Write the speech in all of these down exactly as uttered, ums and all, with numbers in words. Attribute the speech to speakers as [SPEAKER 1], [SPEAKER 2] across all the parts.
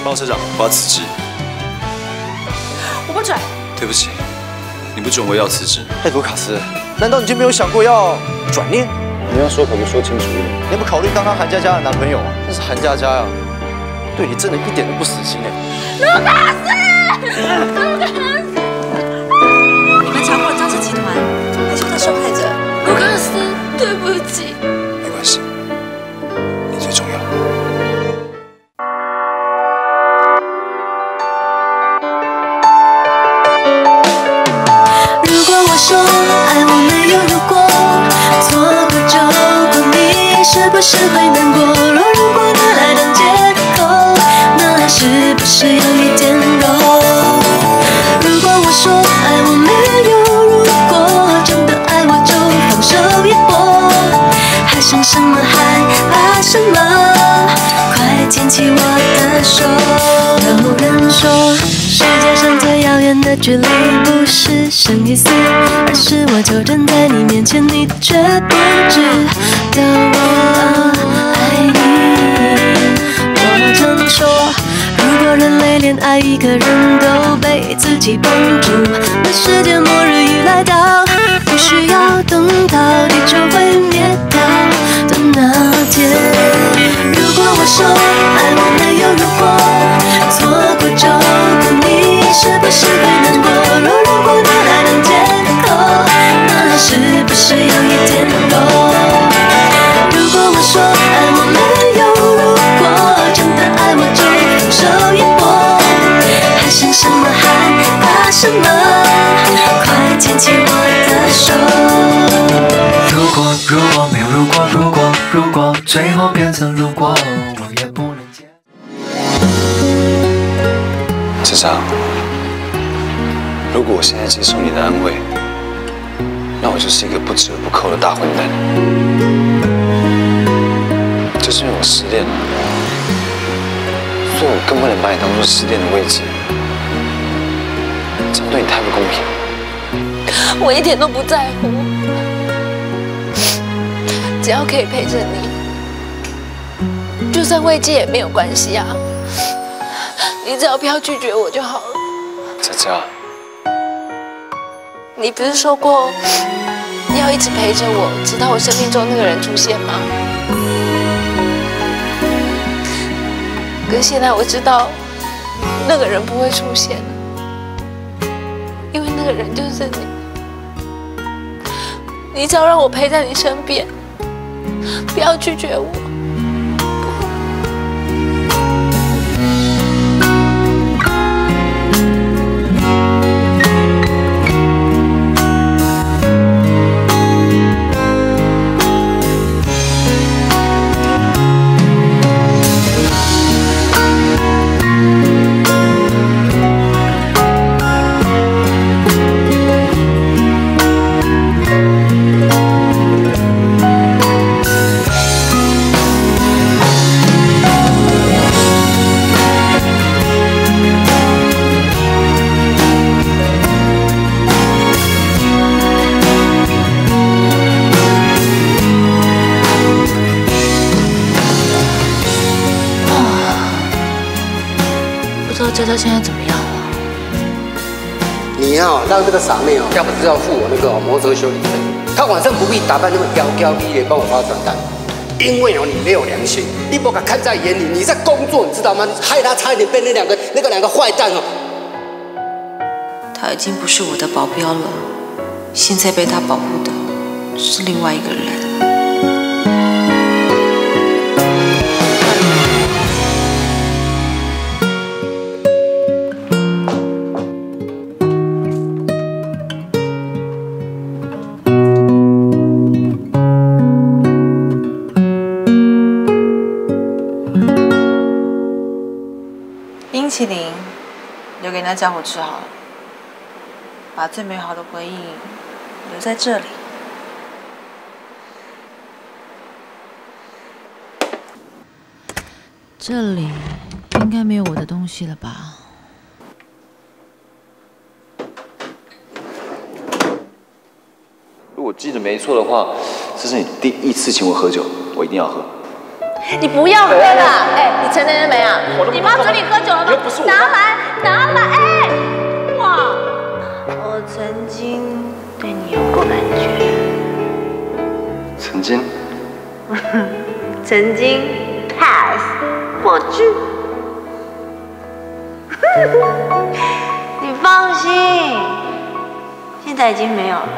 [SPEAKER 1] 报社长，我要辞职。
[SPEAKER 2] 我不准。
[SPEAKER 1] 对不起，你不准我也要辞职。
[SPEAKER 3] 艾多卡斯，难道你就没有想过要转念？你要说可不说清楚一点。你有没有考虑当当韩佳佳的男朋友啊？那是韩佳佳呀，对你真的一点都不死心哎。
[SPEAKER 2] 卢卡斯，卢卡斯，
[SPEAKER 4] 你们查获了张氏集团，还是他受害者？
[SPEAKER 2] 卢卡斯，对不起。
[SPEAKER 1] 没关系，你最重要。
[SPEAKER 5] 如果我说爱我没有如果，错过就过，你是不是会难过？若如果拿来当借口，那是不是有一点肉？如果我说爱我没有如果，真的爱我就放手一搏，还剩什么害怕什么？快牵起我的手。有人说世界上最遥远的距离不是生与死，而是我就站在你面前，你却不知道我爱你。我常说，如果人类连爱一个人都被自己绑住，那世界末日已来到，不需要等到地球会灭掉的那天。如果我说爱我没有如果，错过就过，你是不是会难过？若如果拿来当借口，那是不是有一点肉？如果我说爱我没有如果，真的爱我就放手一搏，还剩什么害怕什么？快牵起我的手。
[SPEAKER 6] 如果如果没有如果，如果如果最后变成如果，我也不能接。
[SPEAKER 1] 智长，如果我现在接受你的安慰，那我就是一个不折不扣的大混蛋。就是因为我失恋了，所以我更不能把你当做失恋的慰藉，这样对你太不公平。
[SPEAKER 2] 我一点都不在乎，只要可以陪着你，就算慰藉也没有关系啊。你只要不要拒绝我就好了。
[SPEAKER 1] 佳佳，
[SPEAKER 2] 你不是说过要一直陪着我，直到我生命中那个人出现吗？可是现在我知道，那个人不会出现，因为那个人就是你。你只要让我陪在你身边，不要拒绝我。佳佳现在怎么样了？
[SPEAKER 7] 你啊，让这个傻妹哦，要不是要付我那个摩托车修理费，她晚上不必打扮那么娇娇滴滴帮我发传单，因为哦你没有良心，你不敢看在眼里，你在工作，你知道吗？害她差一点被那两个那个两个坏蛋哦。
[SPEAKER 4] 他已经不是我的保镖了，现在被他保护的是另外一个人。冰淇淋留给那家伙吃好了，把最美好的回忆留在这里。
[SPEAKER 8] 这里应该没有我的东西了吧？
[SPEAKER 1] 如果记得没错的话，这是你第一次请我喝酒，我一定要喝。
[SPEAKER 2] 你不要喝了，哎，你成年了没啊？你妈准你喝酒了吗？
[SPEAKER 3] 不是我
[SPEAKER 2] 拿来，拿来，哎，哇！
[SPEAKER 4] 我曾经对你有过感觉，
[SPEAKER 1] 曾经，
[SPEAKER 4] 曾经 pass 过去。你放心，现在已经没有了。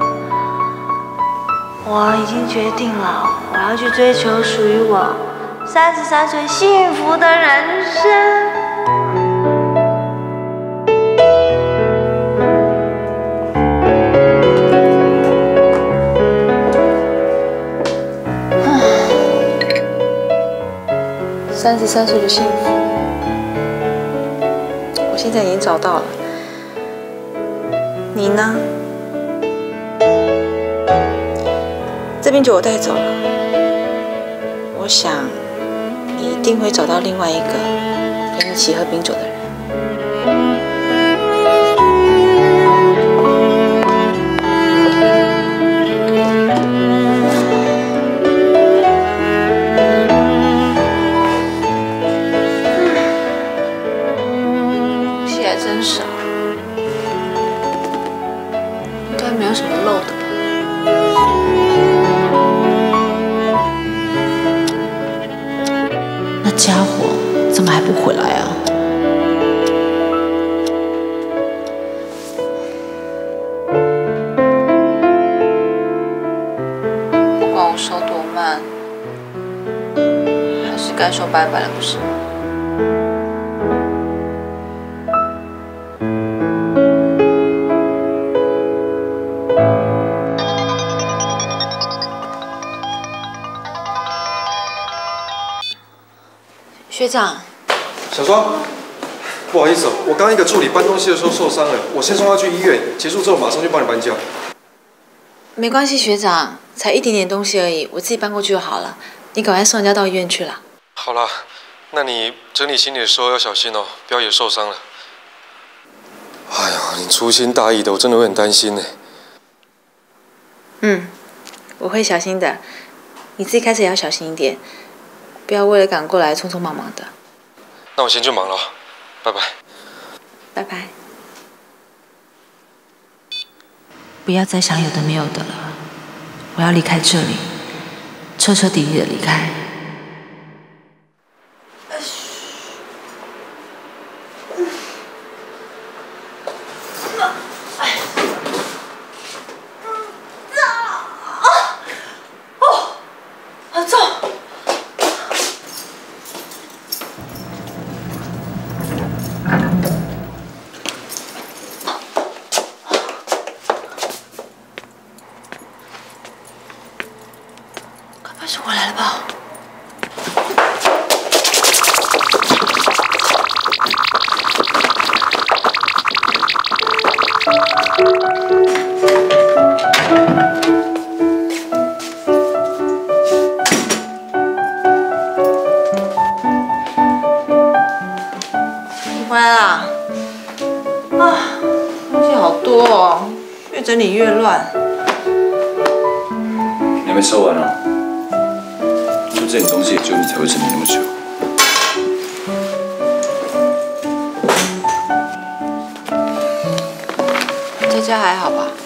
[SPEAKER 4] 我已经决定了，我要去追求属于我三十三岁幸福的人生。三十三岁的幸福，我现在已经找到了。你呢？这瓶酒我带走了，我想你一定会找到另外一个陪你一起喝冰酒的人。东西还真少，应该没有什么漏的吧？
[SPEAKER 8] 那家伙怎么还不回来啊？
[SPEAKER 4] 不管我手多慢，还是该说拜拜了，不是吗？学长，
[SPEAKER 3] 小庄，不好意思哦，我刚一个助理搬东西的时候受伤了，我先送他去医院，结束之后马上就帮你搬家。
[SPEAKER 4] 没关系，学长，才一点点东西而已，我自己搬过去就好了。你赶快送人家到医院去了。
[SPEAKER 9] 好啦，那你整理行李的时候要小心哦，不要也受伤了。哎呀，你粗心大意的，我真的会很担心呢。
[SPEAKER 4] 嗯，我会小心的。你自己开车也要小心一点，不要为了赶过来匆匆忙忙的。
[SPEAKER 9] 那我先去忙了，拜拜。
[SPEAKER 4] 拜拜。
[SPEAKER 8] 不要再想有的没有的了，我要离开这里，彻彻底底的离开。
[SPEAKER 4] 该是回来了吧？你回来啦？啊，东西好多哦，越整理越乱。
[SPEAKER 1] 你还没收完啊？就这点东西，也就你才会整理那么久。
[SPEAKER 4] 在家还好吧？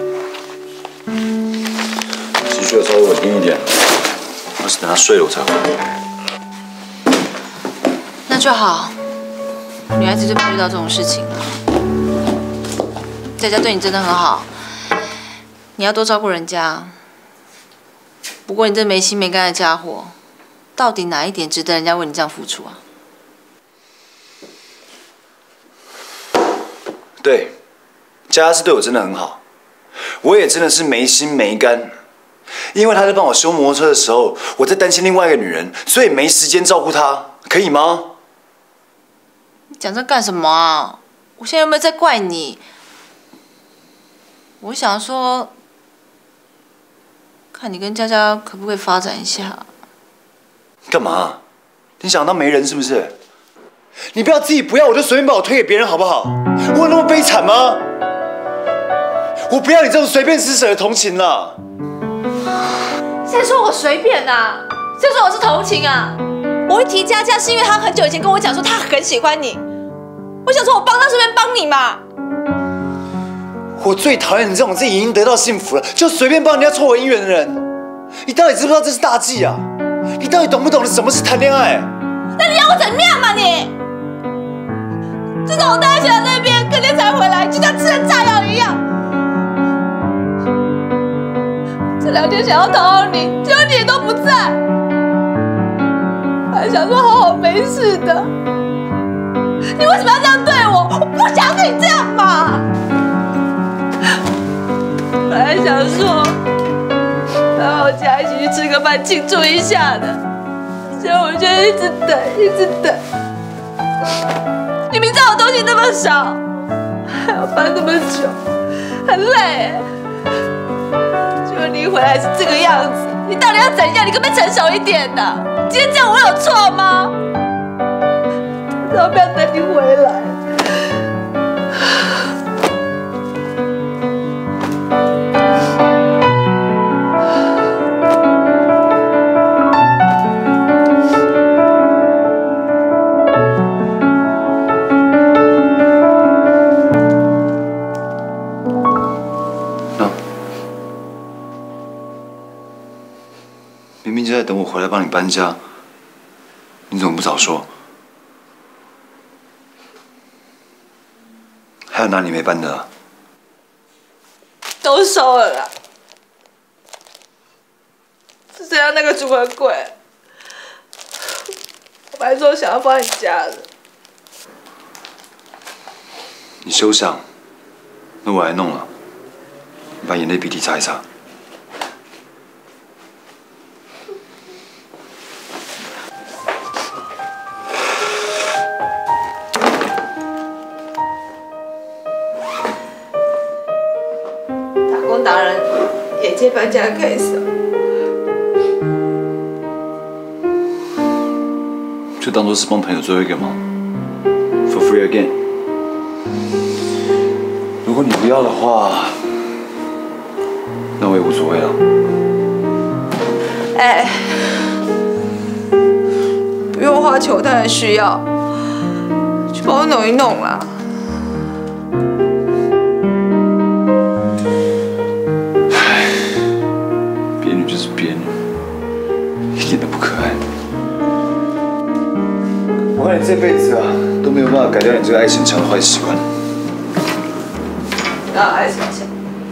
[SPEAKER 1] 情绪要稍微稳定一点，要是等他睡了我才回来。
[SPEAKER 4] 那就好。女孩子最怕遇到这种事情了。在家对你真的很好，你要多照顾人家。不过你这没心没肝的家伙，到底哪一点值得人家为你这样付出啊？
[SPEAKER 1] 对，佳佳是对我真的很好，我也真的是没心没肝。因为他在帮我修摩托车的时候，我在担心另外一个女人，所以没时间照顾她，可以吗？
[SPEAKER 4] 你讲这干什么啊？我现在有没有在怪你？我想说，看你跟佳佳可不可以发展一下？
[SPEAKER 1] 干嘛？你想当媒人是不是？你不要自己不要，我就随便把我推给别人好不好？我有那么悲惨吗？我不要你这种随便施舍的同情了。
[SPEAKER 2] 谁说我随便啊？
[SPEAKER 4] 谁说我是同情啊？我会提佳佳是因为他很久以前跟我讲说他很喜欢你，我想说我帮他顺便帮你嘛。
[SPEAKER 1] 我最讨厌你这种自己已经得到幸福了，就随便帮人家撮合姻缘的人。你到底知不知道这是大忌啊？你到底懂不懂得什么是谈恋爱？
[SPEAKER 4] 那你要我怎么样嘛你？自从我带他去那边，隔天才回来，就像吃了炸药一样。这两天想要讨好你，结果你也都不在，还想说好好没事的。你为什么要这样对我？我不想跟你这样嘛。本来想说到我家一起去吃个饭庆祝一下的，结果我就一直等，一直等。你明知道我东西那么少，还要搬那么久，很累。结果你一回来是这个样子，你到底要怎样？你可不可以成熟一点的？今天这样我有错吗？我要不要等你回来？
[SPEAKER 1] 明明就在等我回来帮你搬家，你怎么不早说？还有哪里没搬的啊？
[SPEAKER 4] 都收了啦，只剩下那个组合柜。我本来说想要放你家的。
[SPEAKER 1] 你休想，那我来弄了。你把眼泪鼻涕擦一擦。
[SPEAKER 4] 达人也接搬家 case 了，
[SPEAKER 1] 就当做是帮朋友做一个忙 ，for free again。如果你不要的话，那我也无所谓了。
[SPEAKER 4] 哎，不用花钱，我当然需要，去帮我弄一弄啦。
[SPEAKER 1] 就是别女，一点都不可爱。我看你这辈子啊都没有办法改掉你这个爱逞强的坏习惯。
[SPEAKER 4] 哪爱逞强？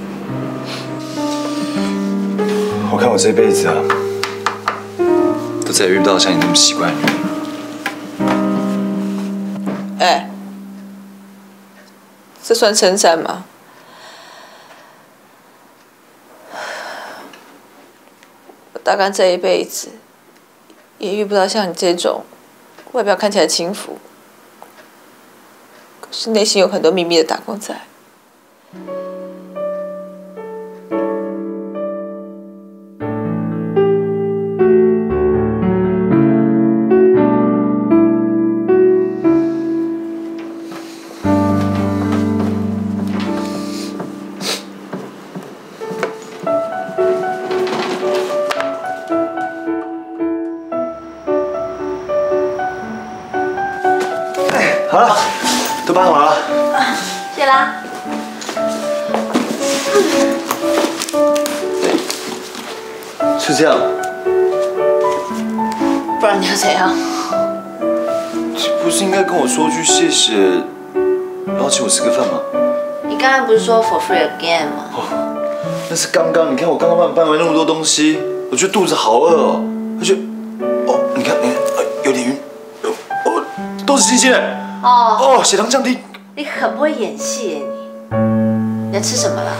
[SPEAKER 1] 我看我这辈子啊，都再也遇不到像你那么奇怪的女人。
[SPEAKER 4] 哎，这算称赞吗？大概这一辈子也遇不到像你这种外表看起来轻浮，可是内心有很多秘密的打工仔。
[SPEAKER 1] 好了，都搬好了。
[SPEAKER 4] 谢啦。
[SPEAKER 1] 是这样。
[SPEAKER 4] 不然你要怎样？
[SPEAKER 1] 不是应该跟我说句谢谢，然后请我吃个饭吗？
[SPEAKER 4] 你刚才不是说 for free again 吗？
[SPEAKER 1] 哦，那是刚刚。你看我刚刚帮你搬完那么多东西，我觉得肚子好饿哦。而且，哦，你看，你看，呃，有点晕，哦，都是新鲜的。
[SPEAKER 4] 哦
[SPEAKER 1] 哦，血糖降低。
[SPEAKER 4] 你很不会演戏耶你。你要吃什么了？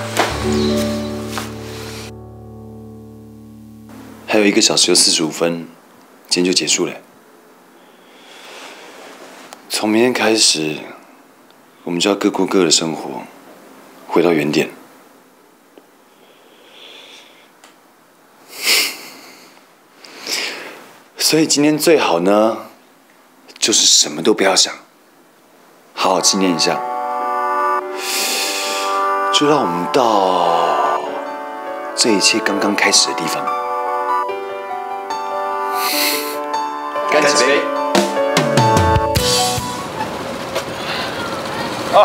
[SPEAKER 1] 还有一个小时又四十五分，今天就结束了。从明天开始，我们就要各过各的生活，回到原点。所以今天最好呢，就是什么都不要想，好好纪念一下。就让我们到这一切刚刚开始的地方。 干几杯。啊！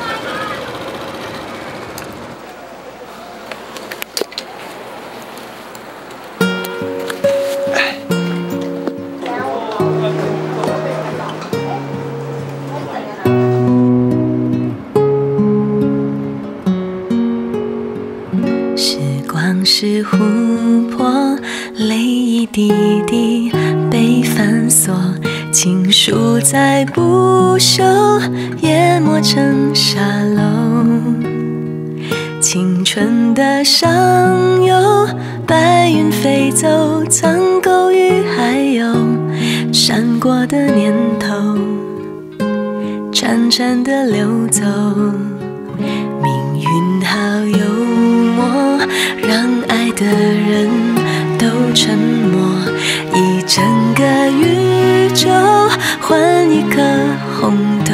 [SPEAKER 5] 是琥珀，泪一滴滴被反锁，情书再不朽，也磨成沙漏。青春的上游，白云飞走，苍狗与还有闪过的念头，潺潺的流走。命运好幽默，让爱的人都沉默，一整个宇宙换一颗红豆，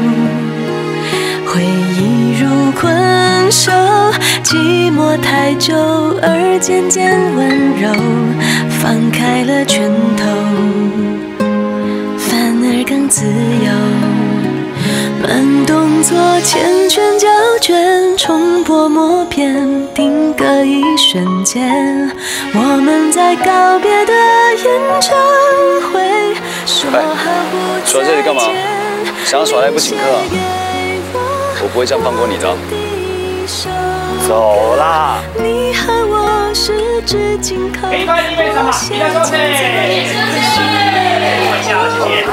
[SPEAKER 5] 回忆如困兽，寂寞太久而渐渐温柔，放开了拳头，反而更自由。慢动作缱绻胶卷，重播默片，定格一瞬间，我们在告别的演唱会说好不再见。
[SPEAKER 1] 说这里干嘛？想要耍赖不请客啊？我不会这样放过你的。走啦！你和我十指紧扣。一块一杯茶，一袋收费。等一下，谢谢。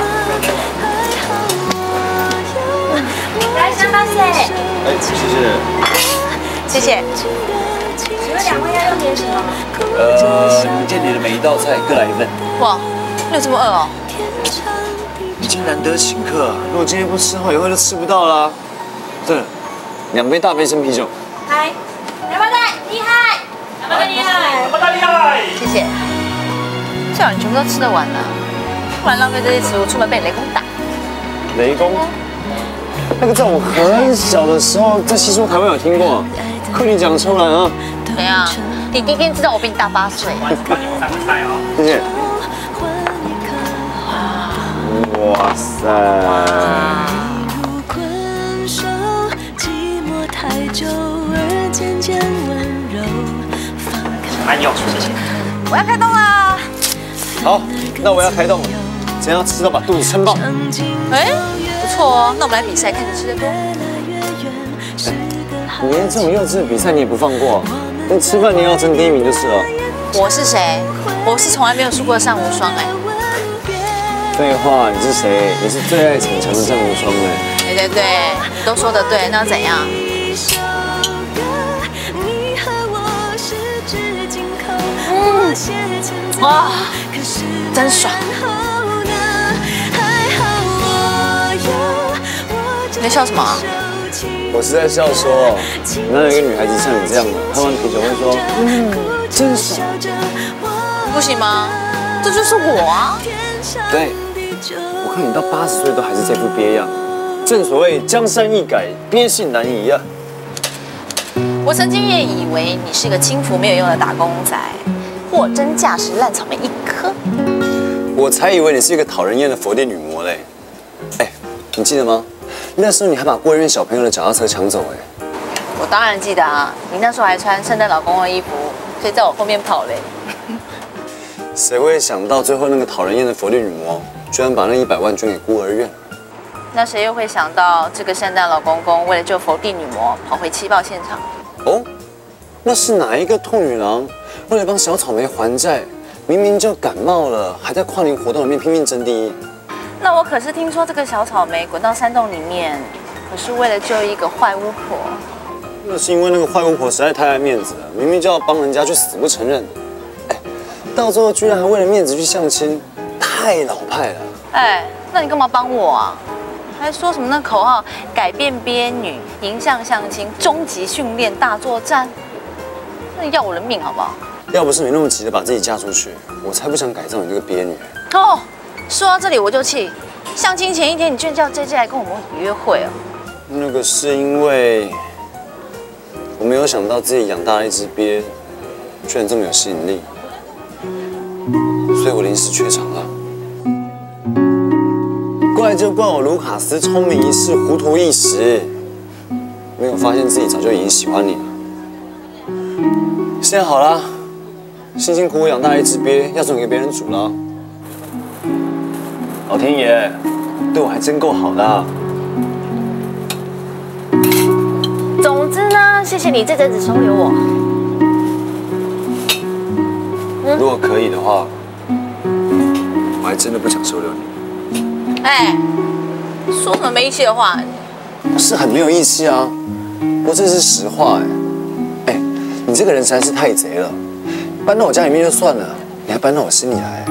[SPEAKER 10] 来，香巴塞。
[SPEAKER 1] 哎，谢谢。
[SPEAKER 10] 谢谢。请问两位要用点什么？
[SPEAKER 1] 呃，你们店里的每一道菜各来一份。
[SPEAKER 4] 哇，你有这么饿哦？
[SPEAKER 1] 已经难得请客，如果今天不吃的话，以后就吃不到啦。对了，两杯大杯生啤酒。
[SPEAKER 10] 来，两包蛋，厉害！两包蛋厉害，两包蛋厉害。
[SPEAKER 4] 谢谢。最好你全部都吃得完啊，不然浪费这些食物，出门被雷公打。
[SPEAKER 1] 雷公？那个在我很小的时候，在西书台湾有听过，快点讲出来啊！
[SPEAKER 4] 怎样？你第一天知道我比你大八岁。
[SPEAKER 1] 谢谢。哇塞！
[SPEAKER 11] 哎呦，谢谢。
[SPEAKER 4] 我要开动啦！
[SPEAKER 1] 好，那我要开动了，怎样吃到把肚子撑爆？
[SPEAKER 4] 哎，不错哦，那我们来比赛，看你吃得多。
[SPEAKER 1] 你连这种幼稚的比赛你也不放过，那吃饭你也要争第一名就是了。
[SPEAKER 4] 我是谁？我是从来没有输过的单无双哎。
[SPEAKER 1] 废话，你是谁？你是最爱逞强的单无双哎。
[SPEAKER 4] 对对对，你都说的对，那要怎样？嗯，哇，真爽！你在笑什么啊？
[SPEAKER 1] 我是在笑说，哪有一个女孩子像你这样的，喝完啤酒会说，嗯，真爽。
[SPEAKER 4] 不行吗？这就是我啊！
[SPEAKER 1] 对，我看你到八十岁都还是这副鳖样。正所谓江山易改，鳖性难移啊。
[SPEAKER 4] 我曾经也以为你是个轻浮没有用的打工仔，货真价实烂草莓一颗。
[SPEAKER 1] 我才以为你是一个讨人厌的佛地女魔嘞。哎，你记得吗？那时候你还把孤儿院小朋友的脚踏车抢走哎。
[SPEAKER 4] 我当然记得啊，你那时候还穿圣诞老公公的衣服，所以在我后面跑嘞。
[SPEAKER 1] 谁会想到最后那个讨人厌的佛地女魔，居然把那一百万捐给孤儿院？
[SPEAKER 4] 那谁又会想到这个圣诞老公公为了救佛地女魔，跑回气爆现场？
[SPEAKER 1] 哦，那是哪一个兔女郎为了帮小草莓还债，明明就感冒了，还在跨年活动里面拼命争第一？
[SPEAKER 4] 那我可是听说这个小草莓滚到山洞里面，可是为了救一个坏巫婆。
[SPEAKER 1] 那是因为那个坏巫婆实在太爱面子了，明明就要帮人家，却死不承认。哎，到最后居然还为了面子去相亲，太老派了。
[SPEAKER 4] 哎，那你干嘛帮我啊？还说什么那口号改变鳖女，迎向相亲，终极训练大作战，那要我的命好不好？
[SPEAKER 1] 要不是你那么急着把自己嫁出去，我才不想改造你这个鳖女。
[SPEAKER 4] 哦，说到这里我就气，相亲前一天你居然叫 J J 来跟我们约会哦。
[SPEAKER 1] 那个是因为我没有想到自己养大了一只鳖，居然这么有吸引力，所以我临时怯场了。
[SPEAKER 3] 怪就怪我卢卡斯聪明一世，糊涂一时，没有发现自己早就已经喜欢你了。现在好了，辛辛苦苦养大一只鳖，要送给别人煮了。老天爷对我还真够好的啊。
[SPEAKER 12] 总之呢，谢谢你这阵子收留我。
[SPEAKER 3] 嗯、如果可以的话，我还真的不想收留你。
[SPEAKER 4] 哎，说什么没义气的话？
[SPEAKER 3] 不是很没有义气啊，不过这是实话哎。哎，你这个人实在是太贼了，搬到我家里面就算了，你还搬到我心里来。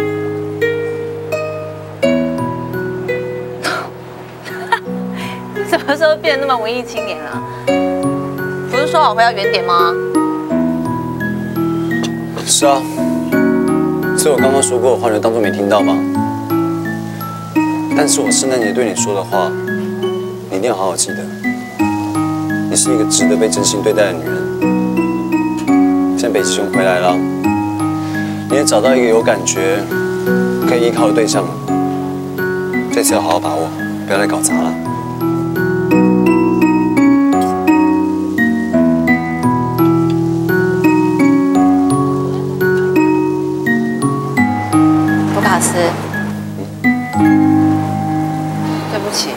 [SPEAKER 4] 什么时候变得那么文艺青年了？不是说好回到原点吗？
[SPEAKER 3] 是啊，所以我刚刚说过的话，你就当作没听到吧。但是我圣诞节对你说的话，你一定要好好记得。你是一个值得被真心对待的女人。现在北极熊回来了，你也找到一个有感觉、可以依靠的对象了。这次要好好把握，不要再搞砸了。
[SPEAKER 4] 卢卡斯，对不起。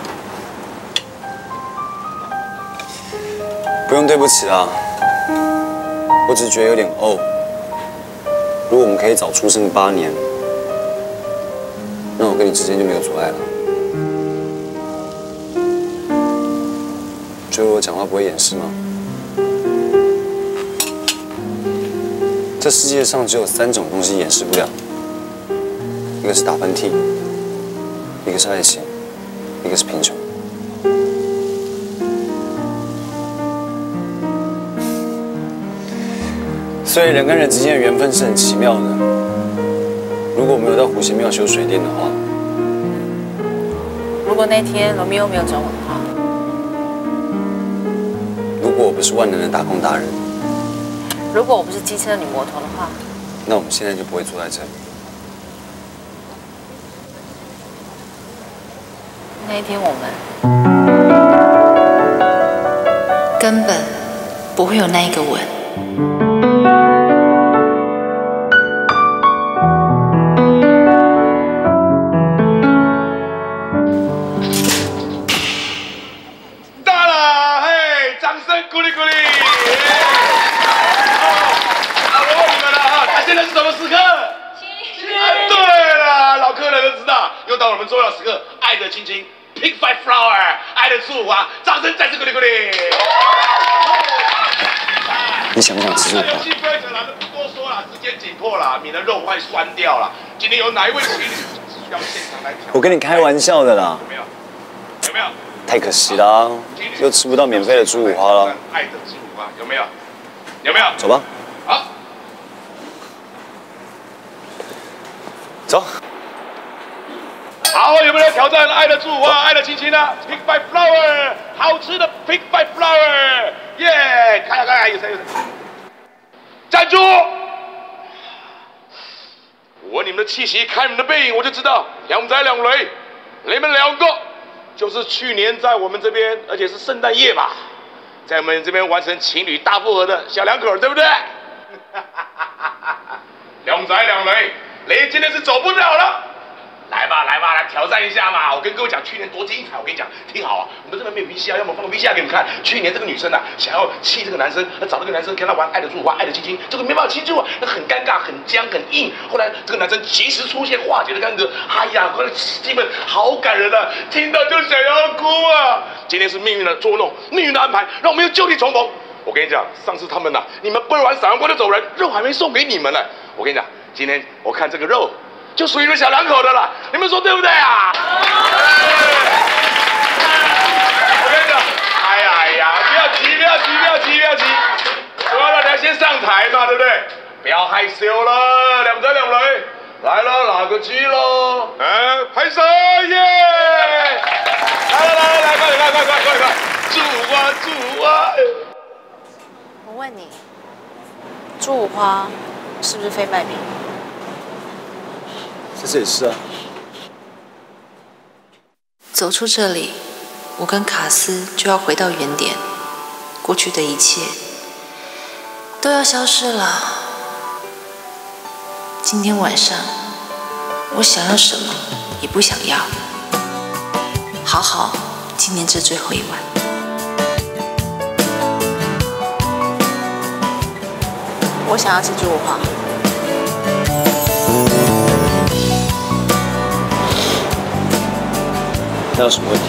[SPEAKER 3] 不用对不起啦，我只是觉得有点怄。如果我们可以早出生八年，那我跟你之间就没有阻碍了。觉得我讲话不会掩饰吗？这世界上只有三种东西掩饰不了，一个是打喷嚏，一个是爱情，一个是贫穷。所以人跟人之间的缘分是很奇妙的。如果我没有到湖心庙修水电的话，
[SPEAKER 4] 如果那天罗密欧没有找我的话，
[SPEAKER 3] 如果我不是万能的打工达人，
[SPEAKER 4] 如果我不是机车女魔头的话，
[SPEAKER 3] 那我们现在就不会坐在这里。
[SPEAKER 4] 那一天我们
[SPEAKER 8] 根本不会有那一个吻。
[SPEAKER 13] 到我们重要时刻，爱的亲亲 ，Pink Five Flower， 爱的祝福啊！掌声再次鼓励鼓励。
[SPEAKER 3] 你想不想吃肉包？
[SPEAKER 13] 游戏规则啦，不多说了，时间紧迫了，免得肉快酸掉了。今天有哪一位情侣需要现场来挑？
[SPEAKER 3] 我跟你开玩笑的啦。
[SPEAKER 13] 有没有？有没有？
[SPEAKER 3] 太可惜啦，又吃不到免费的猪五花了。
[SPEAKER 13] 爱的猪五花有没有？有没有？
[SPEAKER 3] 走吧。
[SPEAKER 13] 好。
[SPEAKER 3] 走。
[SPEAKER 13] 好，有没有来挑战爱的祝福啊，爱的亲亲啊 ？Pink Five Flower， 好吃的 Pink Five Flower， 耶！看呀看呀，有谁有谁？站住！闻你们的气息，看你们的背影，我就知道两仔两雷，你们两个就是去年在我们这边，而且是圣诞夜吧，在我们这边完成情侣大复合的小两口，对不对？两仔两雷，雷今天是走不了了。来吧，来吧，来挑战一下嘛！我跟各位讲，去年多精彩！我跟你讲，听好啊，我们这边没有 V C R， 要么放个 V C R 给你们看。去年这个女生啊，想要气这个男生，找这个男生跟他玩爱的祝福，爱的亲亲，这个没办法亲住啊，那很尴尬，很僵，很硬。后来这个男生及时出现，化解了干戈。哎呀，快气氛好感人啊，听到就想要哭啊！今天是命运的捉弄，命运的安排，让我们又就地重逢。我跟你讲，上次他们呐、啊，你们背完闪完光就走人，肉还没送给你们呢。我跟你讲，今天我看这个肉。就属于你们小两口的了，你们说对不对啊？我跟你讲，哎呀哎呀，不要急，不要急，不要急，不要急，我要让大家先上台嘛，对不对？不要害羞了，两仔两雷，来了，拿个鸡喽，哎，拍手耶！来来来来，快点快快快快快，祝啊祝啊！
[SPEAKER 4] 我问你，猪五花是不是非卖品？
[SPEAKER 3] 在这里吃啊。
[SPEAKER 8] 走出这里，我跟卡斯就要回到原点，过去的一切都要消失了。今天晚上，我想要什么也不想要，好好纪念这最后一晚。我想要吃猪五花。
[SPEAKER 3] 那有什么问题？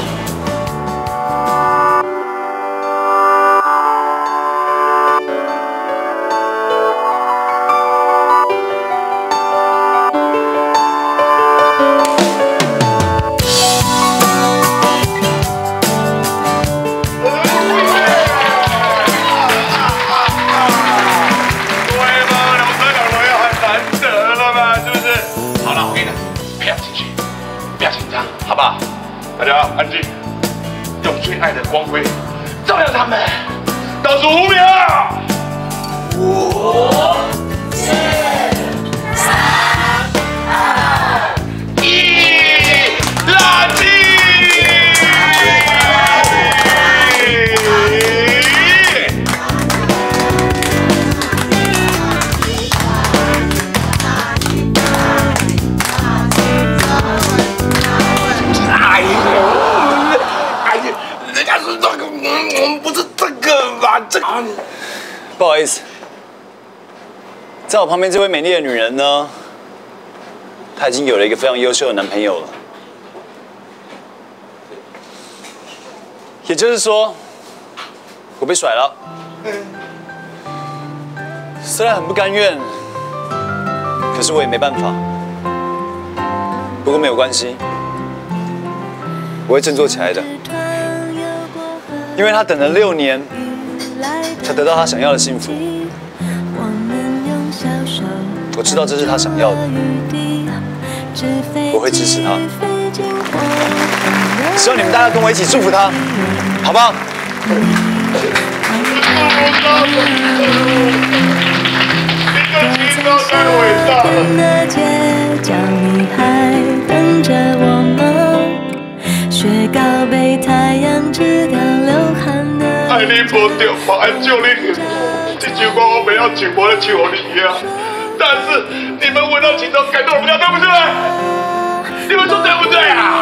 [SPEAKER 13] 大家安静，用最爱的光辉照亮他们。倒数五秒，五、四、三、二、一，垃圾！哎呦，哎呀，人家是这个，我们不是这个吧？这个。
[SPEAKER 3] 不好意思，在我旁边这位美丽的女人呢，她已经有了一个非常优秀的男朋友了。也就是说，我被甩了。虽然很不甘愿，可是我也没办法。不过没有关系，我会振作起来的。因为他等了六年，才得到他想要的幸福。我知道这是他想要的，我会支持他。希望你们大家跟我一起祝福他，好不好？
[SPEAKER 5] 雪糕被太阳吃掉，流汗的。
[SPEAKER 13] 爱你无着嘛，爱照你。这首歌我不要唱，我来唱你呀。但是你们闻到情中感动不了，对不对？你们说对不对啊？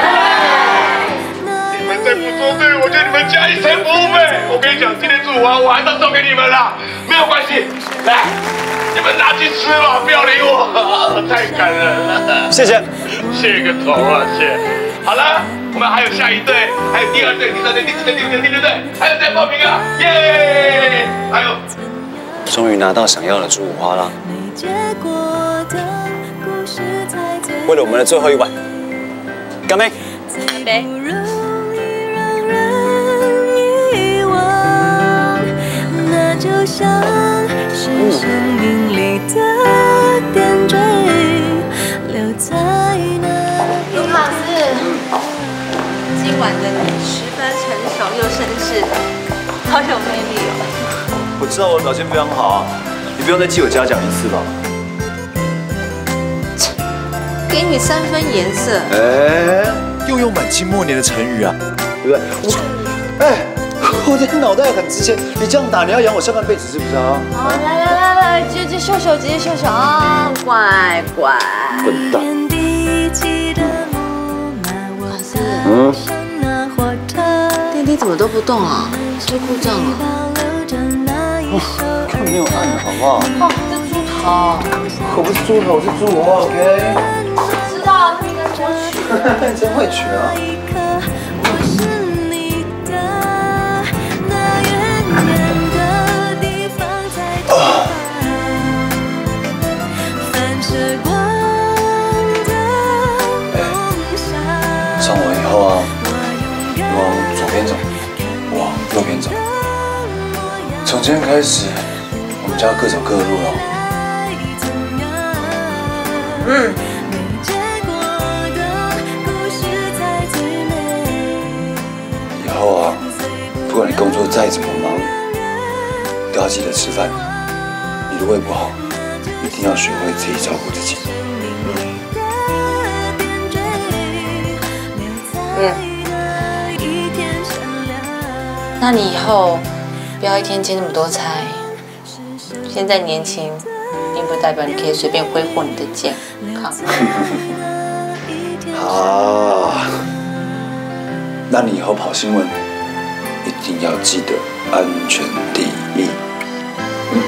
[SPEAKER 13] 你们再不说对，我觉得你们家一尘不废。我跟你讲，今天祝福完我还是要送给你们啦，没有关系。来，你们拿去吃吧，不要理我。太感人了，
[SPEAKER 3] 谢谢，
[SPEAKER 13] 谢个头啊，谢。好了，我们还有下一队，还有第二队、第三队、第四队、第五队、第六队，还有在报名啊，耶！还有，
[SPEAKER 3] 终于拿到想要的猪五花了。为了我们的最后一晚，干杯！
[SPEAKER 4] 干杯！
[SPEAKER 5] 那就像是生命里的点缀，留在那。
[SPEAKER 4] 卢卡斯，今晚的你十分成熟又绅士，好有魅力哦。
[SPEAKER 1] 我知道我的表现非常好啊，你不用再记我嘉奖一次吧。
[SPEAKER 4] 给你三分颜色。
[SPEAKER 1] 哎，又用满清末年的成语啊，对不对？我，哎，我的脑袋很值钱，你这样打，你要养我下半辈子是不是啊？
[SPEAKER 4] 好，来来来来，直接秀秀，直接秀秀啊！乖乖。
[SPEAKER 1] 笨蛋。
[SPEAKER 5] 嗯。
[SPEAKER 4] 电梯怎么都不动啊？是故障了？
[SPEAKER 1] 哦，看没有按好不好？
[SPEAKER 4] 哦，这猪头。
[SPEAKER 1] 我不是猪头，我是猪窝 ，OK？
[SPEAKER 4] 知道，那你该怎么取？
[SPEAKER 1] 真会取啊！上楼以后啊，你往左边走，我往右边走。从今天开始，我们家各走各的路了。
[SPEAKER 4] 嗯。
[SPEAKER 1] 以后啊，不管你工作再怎么忙，都要记得吃饭。你的胃不好，一定要学会自己照顾自己。
[SPEAKER 4] 嗯， 嗯。那你以后不要一天接那么多菜。现在年轻，并不代表你可以随便挥霍你的健康。
[SPEAKER 1] 好，那你以后跑新闻一定要记得安全第一。嗯。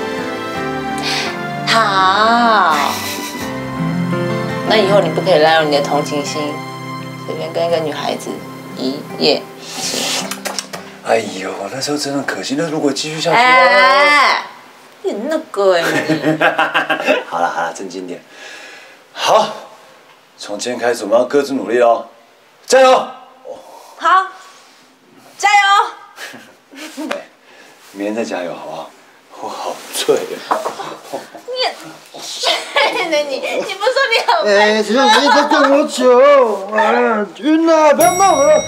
[SPEAKER 4] 好。那以后你不可以滥用你的同情心，随便跟一个女孩子一夜情。
[SPEAKER 1] 哎呦，那时候真的可惜。那如果继续下去，
[SPEAKER 4] 哎，你那个哎你。
[SPEAKER 1] 好了好了，正经点。好，从今天开始我们要各自努力哦，加油！
[SPEAKER 4] 好，加油！
[SPEAKER 1] 明天再加油好不好？我好醉啊！
[SPEAKER 4] 你，谁的你？你不是说你很会？
[SPEAKER 14] 哎，请你再等我久，哎，晕了，不要闹了。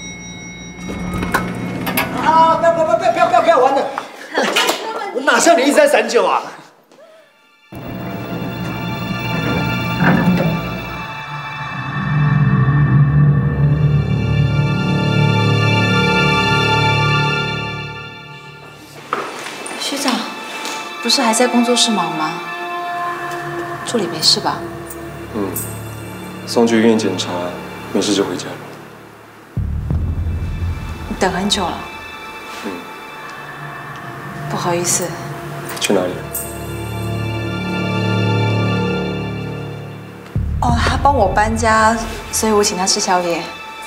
[SPEAKER 14] 啊！不要不要不要不要不要不要玩了！我哪像你一直在闪酒啊？
[SPEAKER 8] 学长，不是还在工作室忙吗？助理没事吧？
[SPEAKER 9] 嗯，送去医院检查，没事就回家了。
[SPEAKER 8] 你等很久了。
[SPEAKER 9] 嗯。
[SPEAKER 8] 不好意思。
[SPEAKER 9] 去哪里？
[SPEAKER 8] 哦，他帮我搬家，所以我请他吃宵夜。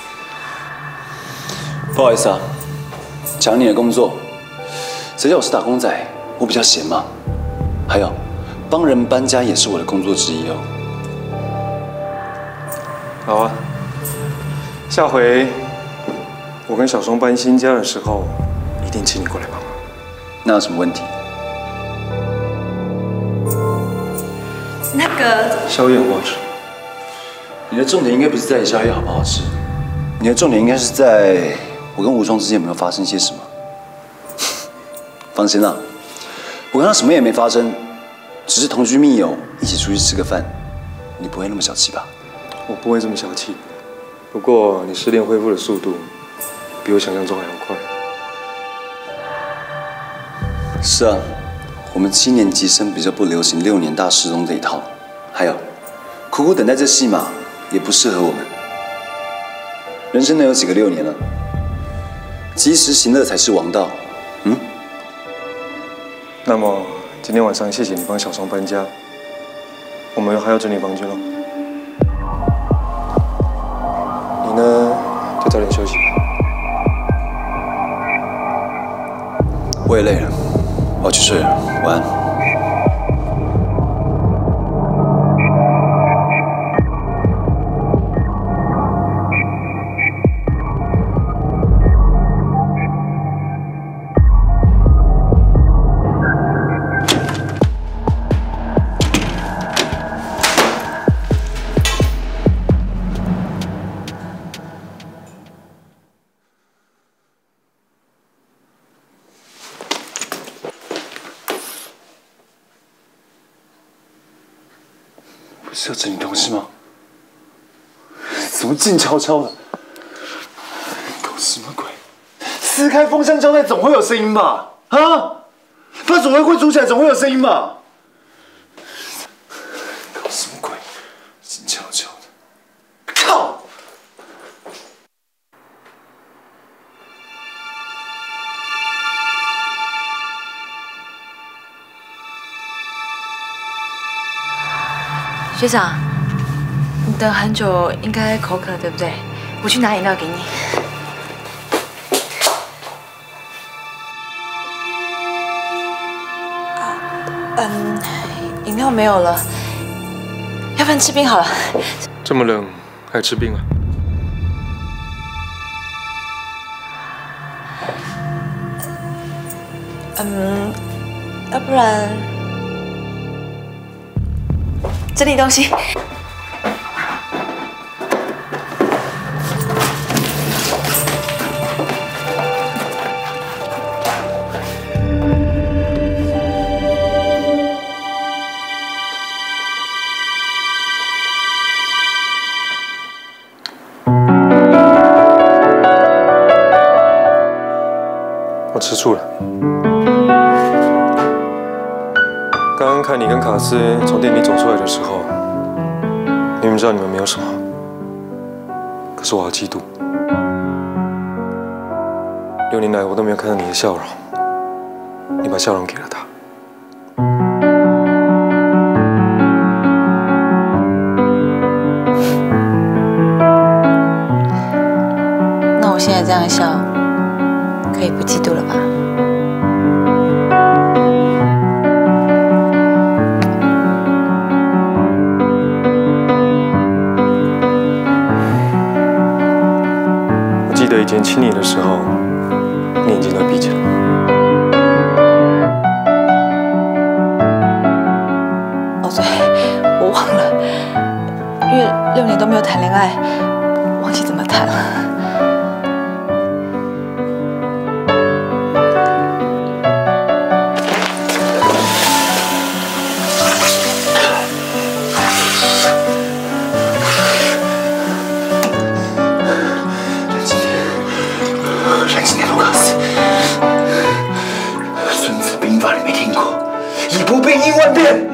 [SPEAKER 1] 不好意思啊，讲你的工作，谁叫我是打工仔，我比较闲嘛。还有，帮人搬家也是我的工作之一哦。
[SPEAKER 9] 好啊，下回我跟小松搬新家的时候，一定请你过来帮忙。
[SPEAKER 1] 那有什么问题？
[SPEAKER 8] 那个
[SPEAKER 9] 宵夜很不好吃。
[SPEAKER 1] 你的重点应该不是在宵夜好不好吃，你的重点应该是在我跟无双之间有没有发生些什么。放心啦，我跟他什么也没发生，只是同居密友，一起出去吃个饭。你不会那么小气吧？
[SPEAKER 9] 我不会这么小气，不过你失恋恢复的速度比我想象中还要快。
[SPEAKER 1] 是啊，我们七年级生比较不流行六年大失踪这一套，还有苦苦等待这戏码也不适合我们。人生能有几个六年呢？及时行乐才是王道。嗯。
[SPEAKER 9] 那么今天晚上谢谢你帮小松搬家，我们还要整理房间喽。你呢，就早点休息。
[SPEAKER 1] 我也累了，我要去睡了，晚安。是有整理东西吗？怎么静悄悄的？搞什么鬼？撕开封箱胶带总会有声音吧？啊！把总会柜煮起来总会有声音吧？搞什么鬼？静悄悄的。靠！
[SPEAKER 8] 学长，你等很久，应该口渴对不对？我去拿饮料给你。啊，嗯，饮料没有了，要不然吃冰好了。
[SPEAKER 9] 这么冷还吃冰啊？
[SPEAKER 8] 嗯，要不然。整理东西。
[SPEAKER 9] 吃醋了。刚刚看你跟卡斯从店里走出来的时候，明明知道你们没有什么，可是我好嫉妒。六年来我都没有看到你的笑容，你把笑容给了他。
[SPEAKER 8] 我现在这样笑，可以不嫉妒了吧？
[SPEAKER 9] 我记得以前亲你的时候，你眼睛都闭着。
[SPEAKER 8] 哦，对，我忘了，因为六年都没有谈恋爱，忘记怎么谈了。
[SPEAKER 1] 不变应万变，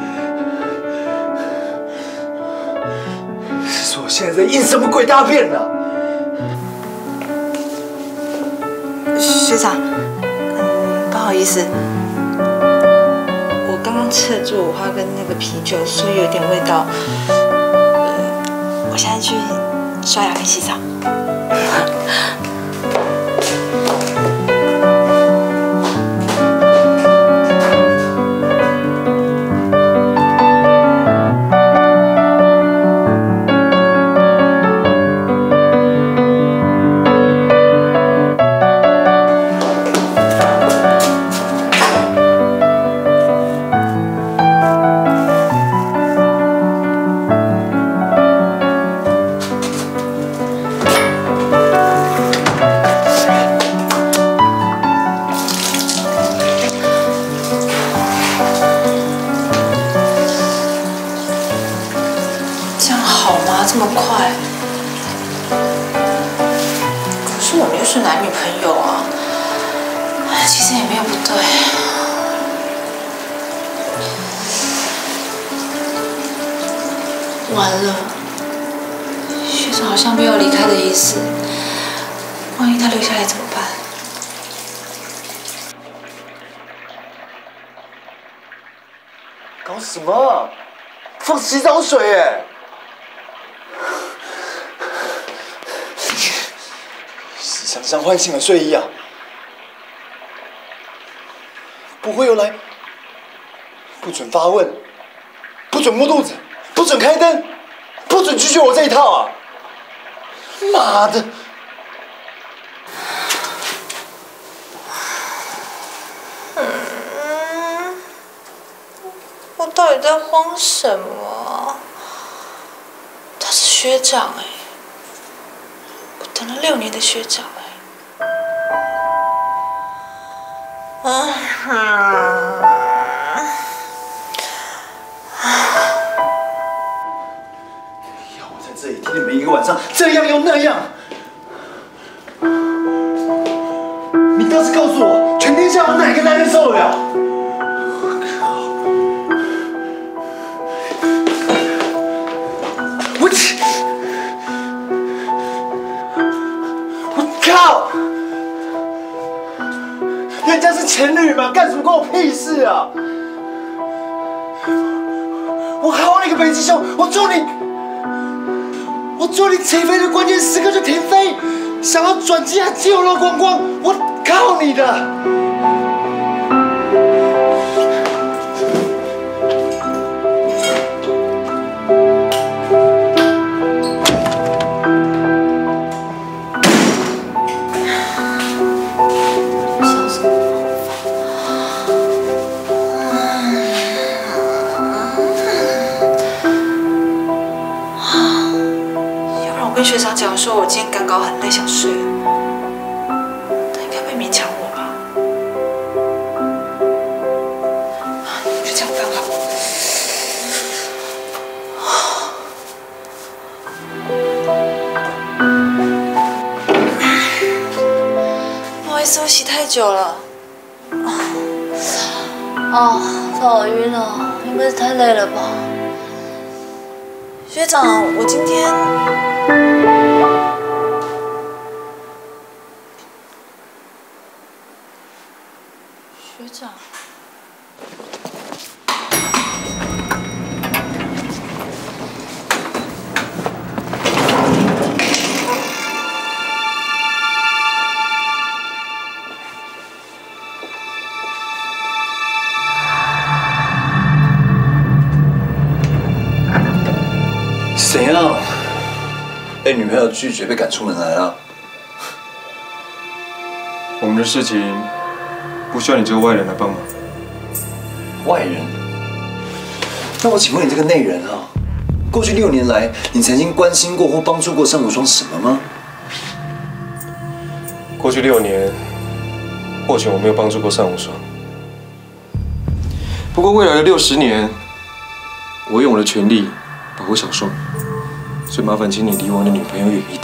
[SPEAKER 1] 是说我现在在应什么鬼大变呢？
[SPEAKER 8] 学长，嗯，不好意思，我刚刚吃了猪五花跟那个啤酒，所以有点味道。呃，我现在去刷牙跟洗澡。这么快？可是我们又是男女朋友啊，其实也没有不对。完了，学长好像没有离开的意思，万一他留下来怎么办？
[SPEAKER 1] 搞什么？放洗澡水哎！ 想象唤醒了睡衣啊！不会又来，不准发问，不准摸肚子，不准开灯，不准拒绝我这一套啊！妈的！
[SPEAKER 8] 嗯，我到底在慌什么？他是学长哎、欸，我等了六年的学长哎、欸。 嗯哼，
[SPEAKER 1] 要我在这里天天每一个晚上这样又那样，你倒是告诉我，全天下有哪个男人受得了？我我靠！ 人家是情侣嘛，干什么关我屁事啊！我好你个北极熊，我祝你，我祝你起飞的关键时刻就停飞，想要转机还就漏光光，我靠你的！
[SPEAKER 8] 跟学长讲说，我今天赶稿很累，想睡了。他应该会勉强我吧？就这样办好。不好意思，我洗太久了。
[SPEAKER 2] 哦，头好晕哦，应该是太累了吧？
[SPEAKER 8] 学长，我今天学长。
[SPEAKER 1] 怎样？被女朋友拒绝，被赶出门来了？
[SPEAKER 9] 我们的事情不需要你这个外人来帮忙。
[SPEAKER 1] 外人？那我请问你这个内人啊，过去六年来，你曾经关心过或帮助过尚无双什么吗？
[SPEAKER 9] 过去六年，或许我没有帮助过尚无双，不过未来的六十年，我会用我的权利保护小双。 所以麻烦请你离我的女朋友远一点。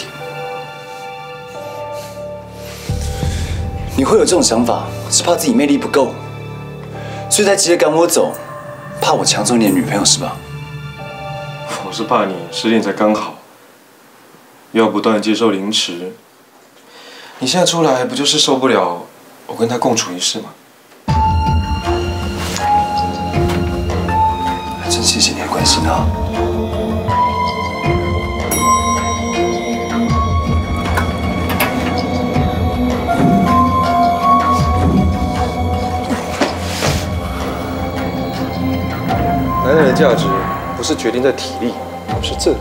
[SPEAKER 1] 你会有这种想法，是怕自己魅力不够，所以才急着赶我走，怕我抢走你的女朋友是吧？
[SPEAKER 9] 我是怕你失恋才刚好，又要不断的接受凌迟。你现在出来不就是受不了我跟他共处一室吗？
[SPEAKER 1] 还真谢谢你的关心啊。
[SPEAKER 9] 男人的价值不是决定在体力，而是这里。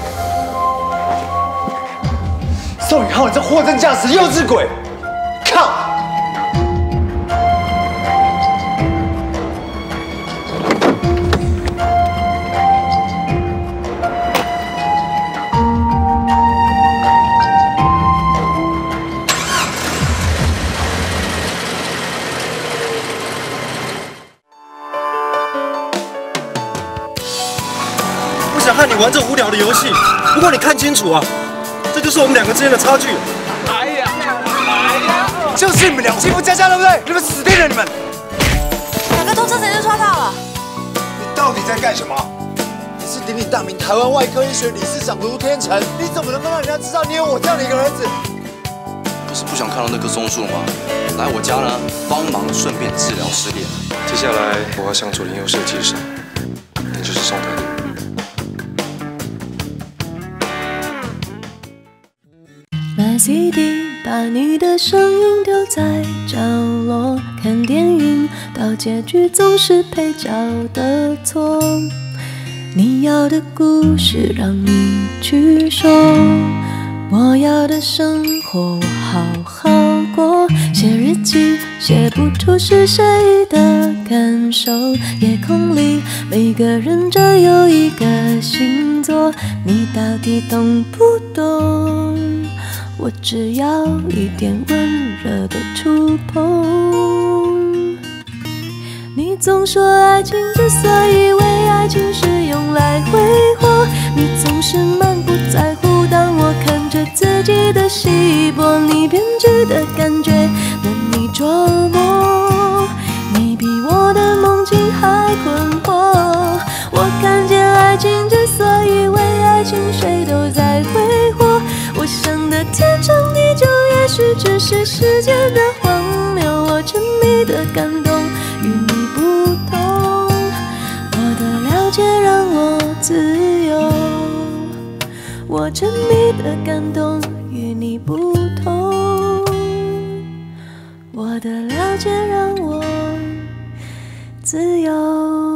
[SPEAKER 1] 宋宇浩，你这货真价实的幼稚鬼！靠！
[SPEAKER 14] 不想和你玩这无聊的游戏，不过你看清楚啊，这就是我们两个之间的差距。来呀，来呀！就是你们两欺负佳佳，对不对？你们死定了，你们！
[SPEAKER 8] 两个通车谁就抓到了？
[SPEAKER 14] 你到底在干什么？你是鼎鼎大名台湾外科医学理事长卢天成，你怎么能够让人家知道你有我这样的一个儿子？
[SPEAKER 3] 不是不想看到那棵松树吗？来我家呢，帮忙顺便治疗失恋。
[SPEAKER 9] 接下来我要向左邻右舍介绍，你就是宋台。
[SPEAKER 5] 买 C D， 把你的声音丢在角落，看电影到结局总是配角的错。你要的故事让你去说，我要的生活我好好过。写日记写不出是谁的感受，夜空里每个人只有一个星座，你到底懂不懂？ 我只要一点温热的触碰。你总说爱情之所以为爱情是用来挥霍，你总是满不在乎。当我看着自己的稀薄，你编织的感觉难以捉摸。你比我的梦境还困惑。我看见爱情之所以为爱情，谁都在挥霍。 我想的天长地久，也许只是时间的荒谬。我沉迷的感动与你不同，我的了解让我自由。我沉迷的感动与你不同，我的了解让我自由。